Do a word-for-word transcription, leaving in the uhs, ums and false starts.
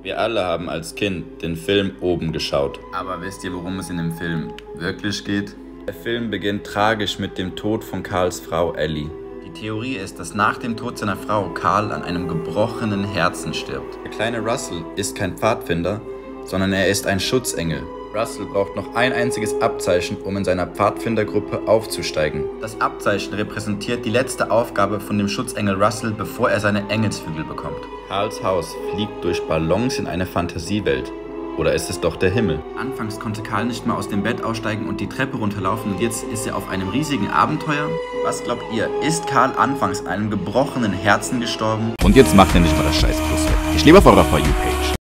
Wir alle haben als Kind den Film Oben geschaut. Aber wisst ihr, worum es in dem Film wirklich geht? Der Film beginnt tragisch mit dem Tod von Carls Frau Ellie. Die Theorie ist, dass nach dem Tod seiner Frau Carl an einem gebrochenen Herzen stirbt. Der kleine Russell ist kein Pfadfinder, sondern er ist ein Schutzengel. Russell braucht noch ein einziges Abzeichen, um in seiner Pfadfindergruppe aufzusteigen. Das Abzeichen repräsentiert die letzte Aufgabe von dem Schutzengel Russell, bevor er seine Engelsflügel bekommt. Carls Haus fliegt durch Ballons in eine Fantasiewelt. Oder ist es doch der Himmel? Anfangs konnte Carl nicht mal aus dem Bett aussteigen und die Treppe runterlaufen und jetzt ist er auf einem riesigen Abenteuer? Was glaubt ihr, ist Carl anfangs an einem gebrochenen Herzen gestorben? Und jetzt macht ihr nicht mal das scheiß Plus weg. Ich lebe auf eurer For You-Page.